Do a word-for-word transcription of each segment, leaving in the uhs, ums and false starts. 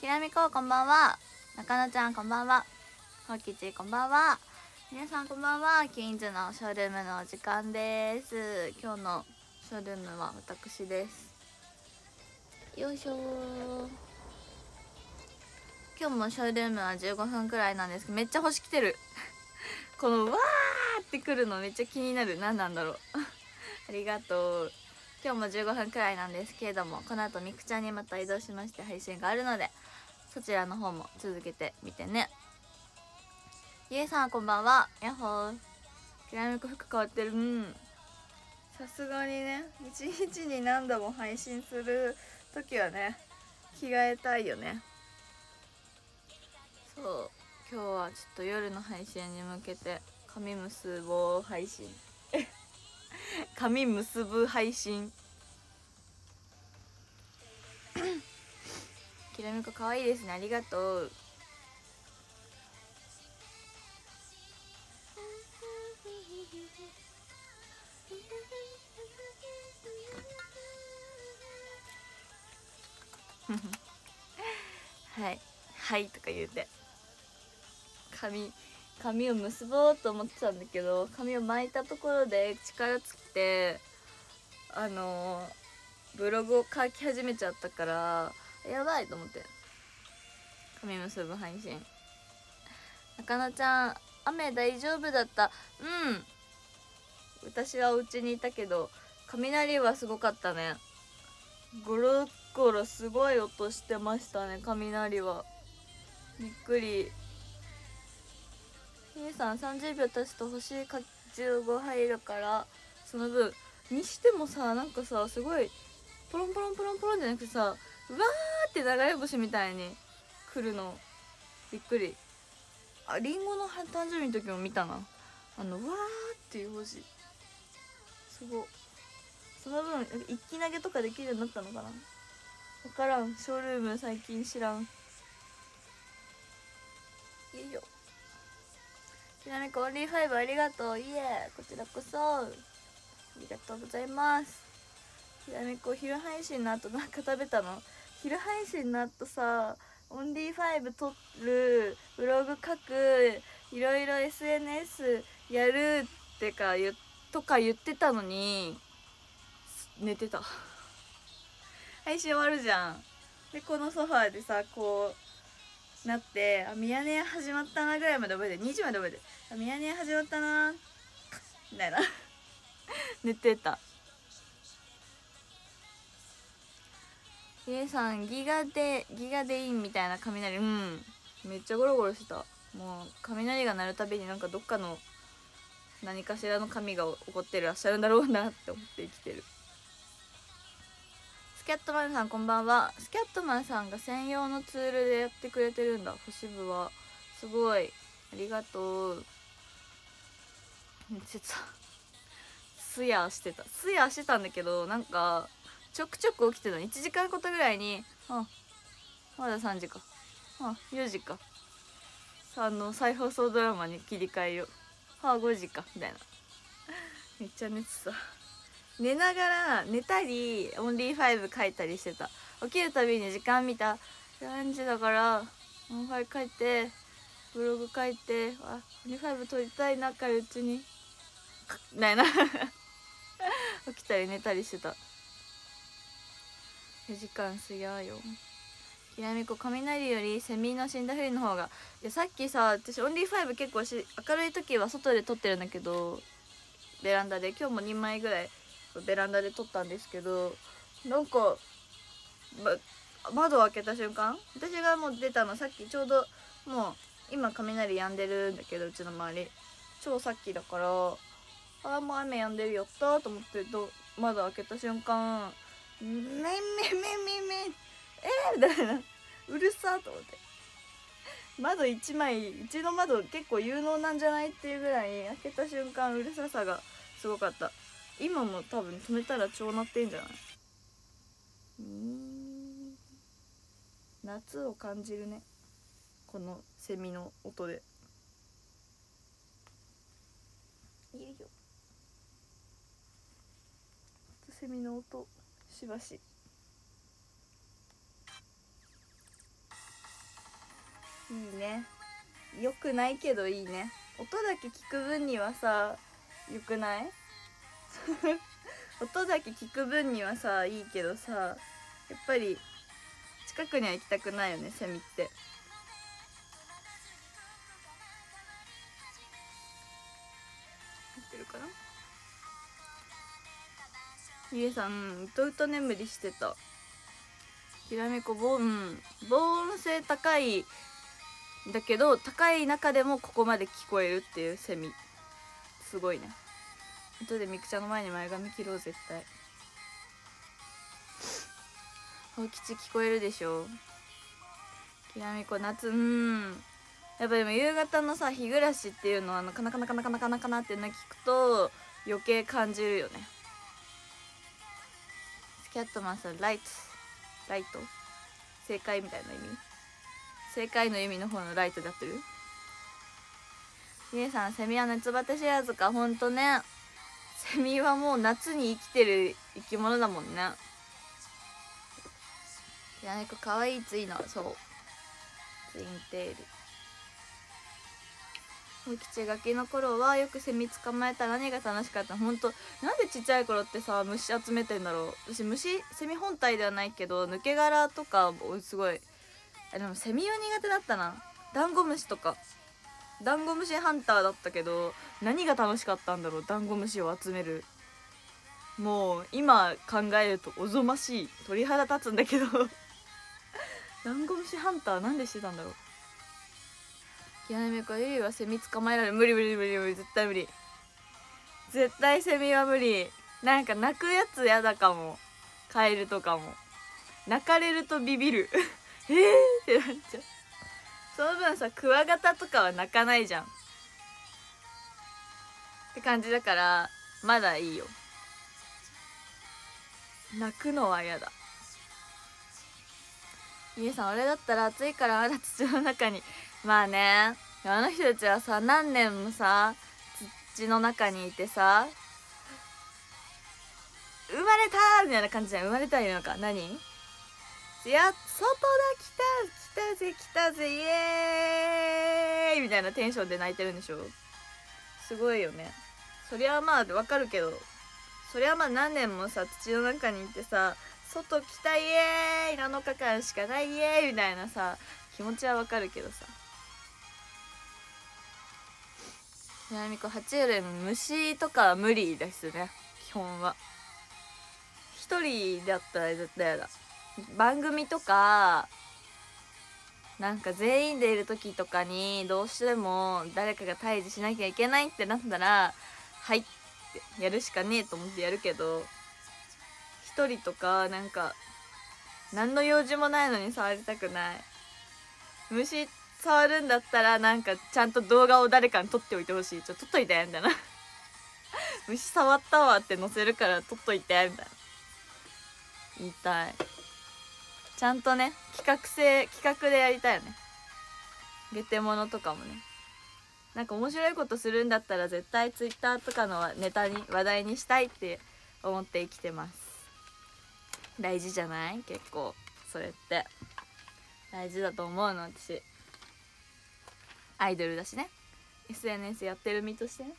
らみここんばんは。中野ちゃんこんばんは。ほうきちこんばんは。皆さんこんばんは。キーンズのショールームのお時間です。今日のショールームは私です。よいしょー。今日もショールームはじゅうごふんくらいなんですけど、めっちゃ星来てるこのわーってくるのめっちゃ気になる。何なんだろうありがとう。今日もじゅうごふんくらいなんですけれども、この後みくちゃんにまた移動しまして配信があるので、そちらの方も続けてみてね。ゆえさんこんばんは。やっほー。きらめく服変わってる。うん、さすがにね、一日に何度も配信する時はね、着替えたいよね。そう、今日はちょっと夜の配信に向けて髪結ぼう配信髪結ぶ配信きらめくかわいいですね。ありがとう。はいはいとか言うて髪髪を結ぼうと思ってたんだけど、髪を巻いたところで力尽きてあのー、ブログを書き始めちゃったからやばいと思って髪結ぶ配信。中野ちゃん雨大丈夫だった。うん、私はお家にいたけど雷はすごかったね。ゴロゴロすごい音してましたね。雷はびっくり。ひえさんさんじゅうびょう経つと星じゅうご入るからその分にしてもさ、なんかさすごいポロンポロンポロンポロンじゃなくてさ、うわーって流れ星みたいに来るのびっくり。あ、リンゴの誕生日の時も見たな、あのわーっていう星。すごい。その分一気投げとかできるようになったのかな、分からん。ショールーム最近知らん。よいよ。ちなみにオンリーファイブありがとう。いえ、こちらこそありがとうございます。ちなみに昼配信の後なんか食べたの？昼配信の後さ、オンリーファイブ撮る、ブログ書く、いろいろ エスエヌエス やるってか言とか言ってたのに寝てた配信終わるじゃん。でこのソファーでさこうなって、あ、ミヤネ屋始まったなぐらいまで覚えて、にじまで覚えて、あ、ミヤネ屋始まったなみたいな寝てた。ひえさんギガでギガでいいみたいな雷、うん、めっちゃゴロゴロしてた。もう雷が鳴るたびになんかどっかの何かしらの神が起こってらっしゃるんだろうなって思って生きてる。スキャットマンさんこんばんは。スキャットマンさんが専用のツールでやってくれてるんだ。星部はすごい、ありがとう。めっちゃすやしてたすやしてたんだけど、なんかちょくちょく起きてたの。いちじかんごとぐらいに、あ、まださんじか、あ、よじか、あの再放送ドラマに切り替えよう、はあ、ごじかみたいな。めっちゃ寝てた。寝ながら寝たりオンリーファイブ書いたりしてた。起きるたびに時間見た、さんじだからオンファイ書いてブログ書いて、あ、オンリーファイブ撮りたいなからうちにみたいな起きたり寝たりしてた。よじかんすやよ。きらめこ雷よりセミの死んだふりの方が、いやさっきさ、私オンリーファイブ結構し明るい時は外で撮ってるんだけど、ベランダで今日もにまいぐらいベランダで撮ったんですけど、なんか、ま、窓を開けた瞬間、私がもう出たのさっきちょうど、もう今雷止んでるんだけどうちの周り超さっきだから、ああもう雨止んでるよったと思ってと窓開けた瞬間、めんめんめんめんめんえーみたいな、うるさーと思って、窓いちまい、うちの窓結構有能なんじゃないっていうぐらい開けた瞬間うるささがすごかった。今も多分止めたら超鳴ってんじゃない？うーん、夏を感じるねこのセミの音で。いいよ、セミの音しばし。 いいね。よくないけどいいね。音だけ聞く分にはさよくない？音だけ聞く分にはさいいけどさ、やっぱり近くには行きたくないよね、セミって。入ってるかな。ゆえさん、うとうと眠りしてた。きらめこボーン、防音性高いだけど高い中でもここまで聞こえるっていうセミ、すごいね。後でみくちゃんの前に前髪切ろう絶対。ほうきち聞こえるでしょ。きらめこ夏、うんやっぱでも夕方のさ日暮らしっていうのはなかなかなかなかなかなかなっていうの聞くと余計感じるよね。スキャットマンさん、ライトライト正解みたいな意味、正解の意味の方のライトでやってる。みえさん、セミは夏バテ知らずか。ほんとね、セミはもう夏に生きてる生き物だもんね。いや、猫かわいいツイの、そうツインテール。ほうきちガキの頃はよくセミ捕まえたら何が楽しかった。ほんとなんでちっちゃい頃ってさ虫集めてんだろう。私虫セミ本体ではないけど抜け殻とかすごい、あでもセミは苦手だったな。ダンゴムシとかダンゴムシハンターだったけど何が楽しかったんだろう、ダンゴムシを集める。もう今考えるとおぞましい、鳥肌立つんだけどダンゴムシハンターなんでしてたんだろう。きらめこゆりはセミ捕まえられる。無理無理無理無理、絶対無理、絶対セミは無理。なんか鳴くやつやだかも。カエルとかも鳴かれるとビビるえーってなっちゃう。その分さクワガタとかは鳴かないじゃんって感じだからまだいいよ。鳴くのは嫌だ。みえさん、俺だったら暑いからまだ土の中に。まあね、あの人たちはさ何年もさ土の中にいてさ生まれたみたいな感じじゃん。生まれたいのか何、いや外だ、来た来たぜ来たぜイエーイみたいなテンションで泣いてるんでしょ。すごいよね。そりゃまあわかるけど、そりゃまあ何年もさ土の中にいてさ外来たイエーイなのかかんしかないイエーイみたいなさ気持ちはわかるけどさ。やみこ、爬虫類も虫とかは無理ですね、基本は。一人だったら絶対やだ。番組とかなんか全員でいる時とかにどうしても誰かが退治しなきゃいけないってなったらはいってやるしかねえと思ってやるけど、一人とかなんか何の用事もないのに触りたくない。虫触るんだったらなんかちゃんと動画を誰かに撮っておいてほしい。ちょっと撮っといてみたいな虫触ったわって載せるから撮っといてみたいな言いたい。ちゃんとね企画性企画でやりたいよね。ゲテモノとかもね、なんか面白いことするんだったら絶対ツイッターとかのネタに話題にしたいって思って生きてます。大事じゃない？結構それって大事だと思うの私。アイドルだしね、 エスエヌエス やってる身としてね。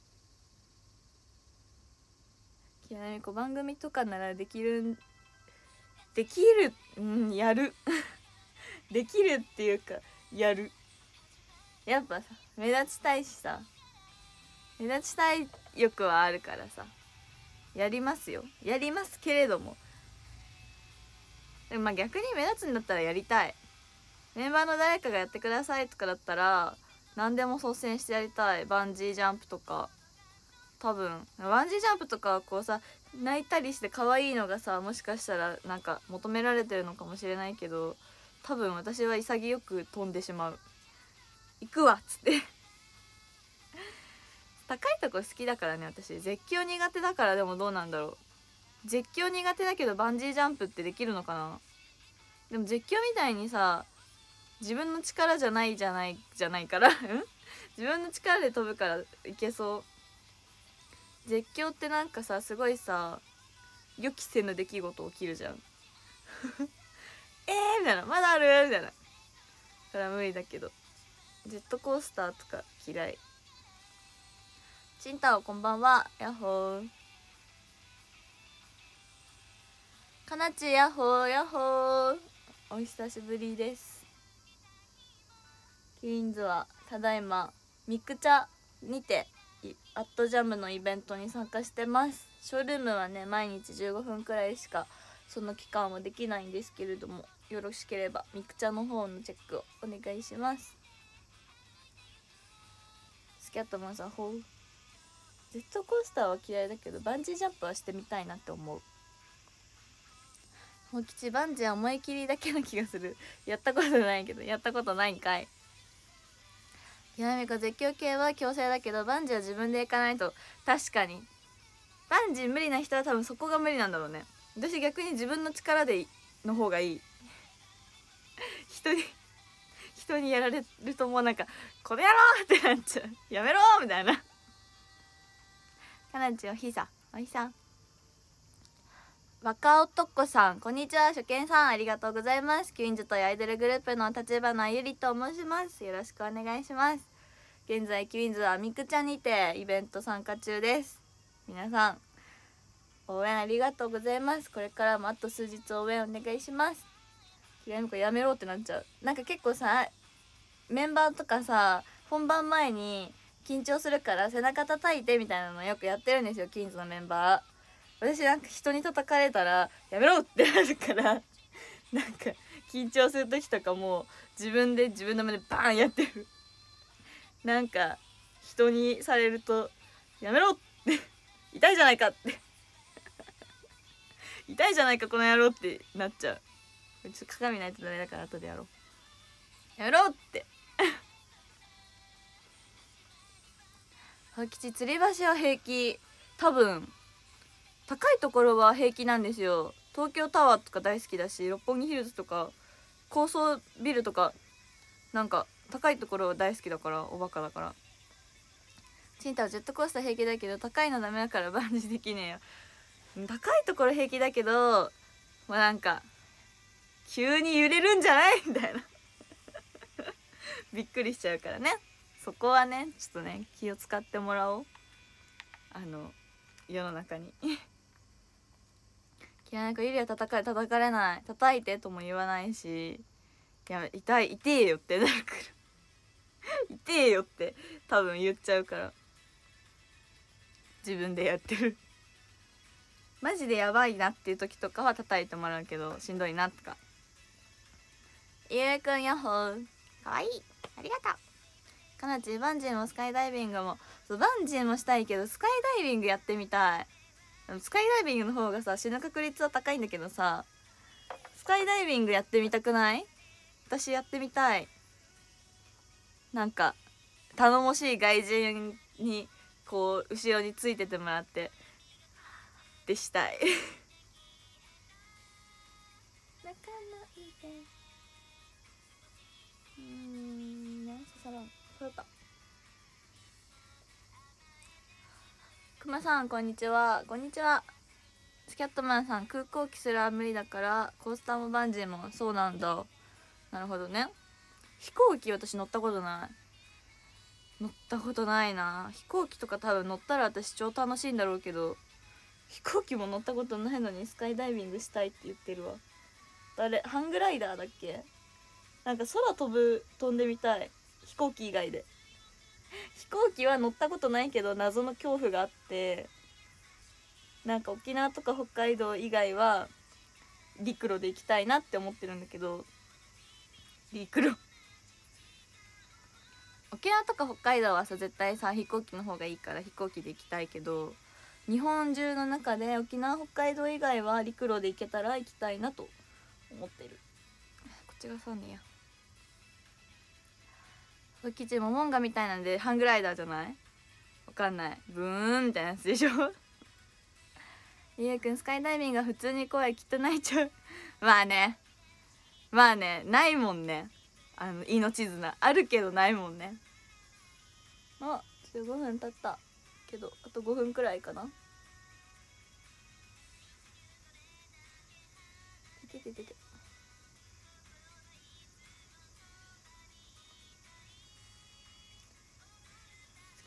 きらめこ、番組とかならできるんできるうんやるできるっていうかやる。やっぱさ目立ちたいしさ、目立ちたい欲はあるからさやりますよ、やりますけれども、でもまあ逆に目立つんだったらやりたい。メンバーの誰かがやってくださいとかだったら何でも率先してやりたい。バンジージャンプとか、多分バンジージャンプとかこうさ泣いたりして可愛いのがさもしかしたらなんか求められてるのかもしれないけど、多分私は潔く飛んでしまう。行くわっつって高いとこ好きだからね私。絶叫苦手だから。でもどうなんだろう、絶叫苦手だけどバンジージャンプってできるのかな。でも絶叫みたいにさ自分の力じゃないじゃないじゃないから自分の力で飛ぶからいけそう。絶叫ってなんかさすごいさ予期せぬ出来事起きるじゃんえーみたいな、まだあるみたいな、 から無理だけど、ジェットコースターとか嫌い。チンタオこんばんは、やっほー。かなちやっほーやっほー、お久しぶりです。キリンズはただいまミクチャにてアットジャムのイベントに参加してます。ショールームはね毎日じゅうごふんくらいしかその期間はできないんですけれども、よろしければミクチャの方のチェックをお願いします。スキャットマンさんほう。ジェットコースターは嫌いだけどバンジージャンプはしてみたいなって思う。もう吉バンジーは思い切りだけな気がする。やったことないけど、やったことないんかい。きなみか絶叫系は強制だけどバンジーは自分で行かないと。確かにバンジー無理な人は多分そこが無理なんだろうね。私逆に自分の力での方がいい。人に人にやられるともうなんかこの野郎ってなっちゃう。やめろみたいな。かなちおひさおひさ若男さんこんにちは。初見さんありがとうございます。キュインズというアイドルグループの立花ゆりと申します。よろしくお願いします。現在キュインズはミクチャにてイベント参加中です。皆さん応援ありがとうございます。これからもあと数日応援お願いします。きらみこやめろってなっちゃう。なんか結構さメンバーとかさ本番前に緊張するから背中叩いてみたいなのよくやってるんですよ、キュインズのメンバー。私なんか人に叩かれたらやめろってなるからなんか緊張する時とかも自分で自分の目でバーンやってる。なんか人にされるとやめろって痛いじゃないかって痛いじゃないかこの野郎ってなっちゃう。ちょっと鏡ないとダメだから後でやろう。やめろって吉吊り橋は平気。多分高いところは平気なんですよ。東京タワーとか大好きだし、六本木ヒルズとか高層ビルとかなんか高いところは大好きだから、おバカだから。チンタはジェットコースター平気だけど高いのダメだからバンジーできねえよ。高いところ平気だけどまあなんか急に揺れるんじゃないみたいなびっくりしちゃうからね。そこはねちょっとね気を使ってもらおう、あの世の中にいやなんかゆりは叩かれ叩かれない、叩いてとも言わないし、いや痛い痛えよってなるから痛えよって多分言っちゃうから自分でやってる。マジでやばいなっていう時とかは叩いてもらうけど、しんどいなとか。ゆうくんヤッホーかわいいありがとう。かなちバンジーもスカイダイビングも。そうバンジーもしたいけどスカイダイビングやってみたい。スカイダイビングの方がさ死ぬ確率は高いんだけどさ、スカイダイビングやってみたくない？私やってみたい。なんか頼もしい外人にこう後ろについててもらってでしたい仲間いてうーんなん刺さらんそうだった。くまさんこんにちは。こんにちは。スキャットマンさん空港機すら無理だからコースターもバンジーも。そうなんだ、なるほどね。飛行機私乗ったことない。乗ったことないな。飛行機とか多分乗ったら私超楽しいんだろうけど、飛行機も乗ったことないのにスカイダイビングしたいって言ってるわ。誰？ハングライダーだっけ？なんか空飛ぶ飛んでみたい、飛行機以外で。飛行機は乗ったことないけど謎の恐怖があって、なんか沖縄とか北海道以外は陸路で行きたいなって思ってるんだけど、陸路沖縄とか北海道はさ絶対さ飛行機の方がいいから飛行機で行きたいけど、日本中の中で沖縄北海道以外は陸路で行けたら行きたいなと思ってる。こっちがそうねや。キチモモンガみたいなんでハングライダーじゃない？わかんない。ブーンみたいなやつでしょゆうくんスカイダイビングは普通に怖い、きっと泣いちゃうまあねまあねないもんね、あの命綱あるけどないもんね。あじゅうごふん経ったけどあとごふんくらいかな。てててて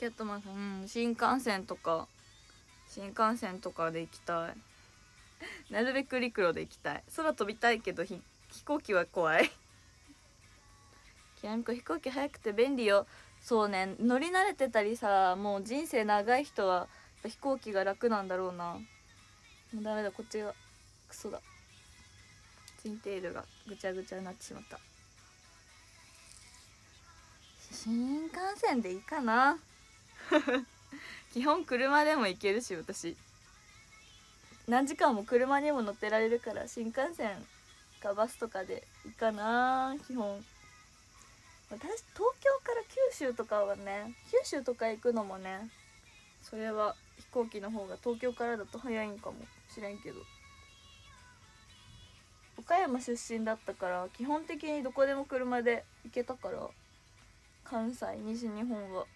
キャットマンさん、うん、新幹線とか新幹線とかで行きたいなるべく陸路で行きたい。空飛びたいけど飛行機は怖いきらみこ飛行機早くて便利よ。そうね、乗り慣れてたりさ、もう人生長い人はやっぱ飛行機が楽なんだろうな。もうダメだ、こっちがクソだ。ツインテールがぐちゃぐちゃになってしまった。新幹線でいいかな基本車でも行けるし、私何時間も車にも乗ってられるから、新幹線かバスとかでいいかな。基本私東京から九州とかはね、九州とか行くのもね、それは飛行機の方が東京からだと早いんかもしれんけど、岡山出身だったから基本的にどこでも車で行けたから、関西西日本は。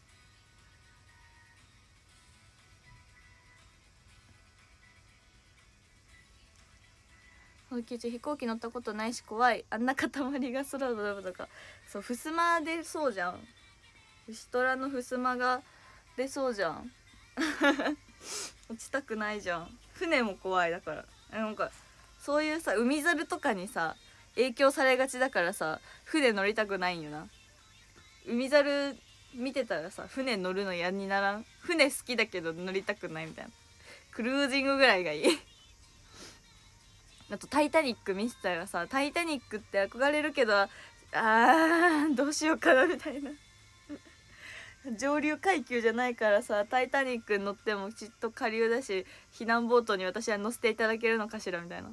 飛行機乗ったことないし怖い。あんな塊が空を飛ぶとか。そう、襖出そうじゃん。牛虎の襖が出そうじゃん落ちたくないじゃん。船も怖い。だからなんかそういうさ、海猿とかにさ影響されがちだからさ、船乗りたくないんよな。海猿見てたらさ、船乗るの嫌にならん？船好きだけど乗りたくないみたいな。クルージングぐらいがいいあとタイタニック見てたらさ、タイタニックって憧れるけど、あーどうしようかなみたいな上流階級じゃないからさ、タイタニックに乗ってもきっと下流だし、避難ボートに私は乗せていただけるのかしらみたいな。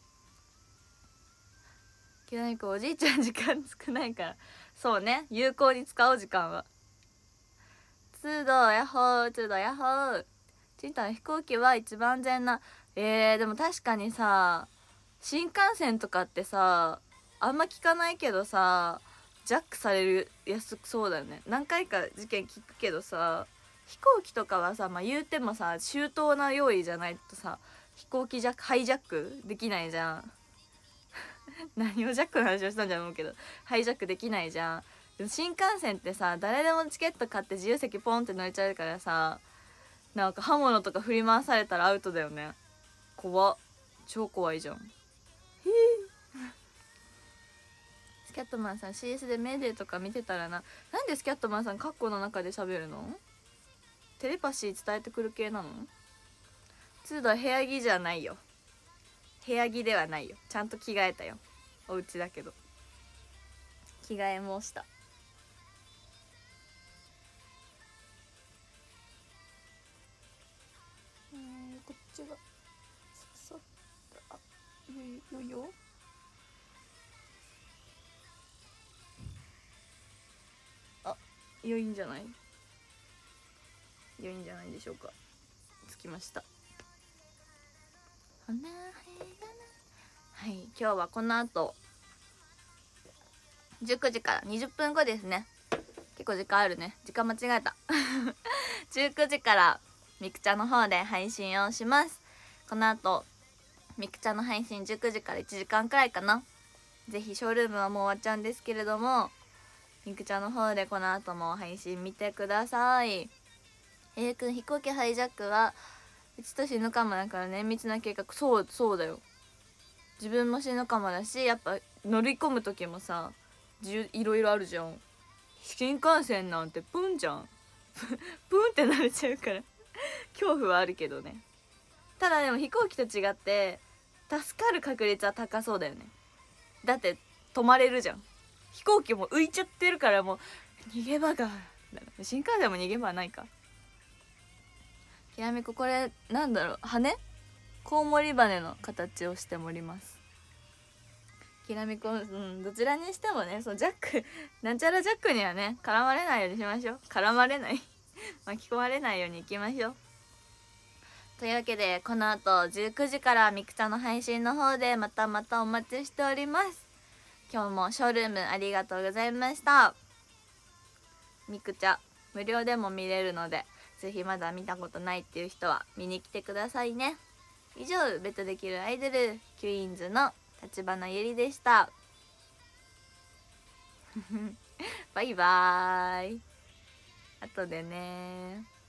きらにこおじいちゃん時間少ないから、そうね、有効に使おう時間は。通道やっほー、通道やっほー。ちんたん飛行機は一番安全な。えー、でも確かにさ、新幹線とかってさあんま聞かないけどさ、ジャックされるやすそうだよね。何回か事件聞くけどさ、飛行機とかはさ、まあ言うてもさ周到な用意じゃないとさ、飛行機ジャックハイジャックできないじゃん何をジャックの話をしたんじゃ思うけど、ハイジャックできないじゃん。でも新幹線ってさ、誰でもチケット買って自由席ポンって乗れちゃうからさ、なんか刃物とか振り回されたらアウトだよね。怖っ、超怖いじゃん。スキャットマンさん シーエス でメーデーとか見てたらな。なんでスキャットマンさんカッコの中で喋るの？テレパシー伝えてくる系なの？通度部屋着じゃないよ。部屋着ではないよ。ちゃんと着替えたよ。お家だけど着替えもした。えー、こっちがさっあよよよあ、良いんじゃない？良いんじゃないでしょうか。着きました。はい、今日はこの後じゅうくじからにじゅっぷんごですね。結構時間あるね。時間間違えたじゅうくじからみくちゃんの方で配信をします。この後みくちゃんの配信じゅうくじからいちじかんくらいかな。ぜひショールームはもう終わっちゃうんですけれども、みくちゃんの方でこの後も配信見てください。えーくん、飛行機ハイジャックはうちと死ぬかもだから綿密な計画。そうそうだよ。自分も死ぬかもだし、やっぱ乗り込む時もさ、いろいろあるじゃん。新幹線なんてプンじゃんプンってなれちゃうから恐怖はあるけどね。ただでも飛行機と違って助かる確率は高そうだよね。だって止まれるじゃん。飛行機も浮いちゃってるから、もう逃げ場が、新幹線も逃げ場はないか。きらめこ、これなんだろう、羽コウモリ羽の形をしております。きらめこ、うん、どちらにしてもね、そうジャックなんちゃらジャックにはね絡まれないようにしましょう。絡まれない巻き込まれないようにいきましょう。というわけでこの後じゅうくじからみくちゃんの配信の方でまたまたお待ちしております。今日もショールームありがとうございました。みくちゃ無料でも見れるので、ぜひまだ見たことないっていう人は見に来てくださいね。以上、ベットできるアイドルキュイーンズの立花ゆりでしたバイバーイ。 後でね。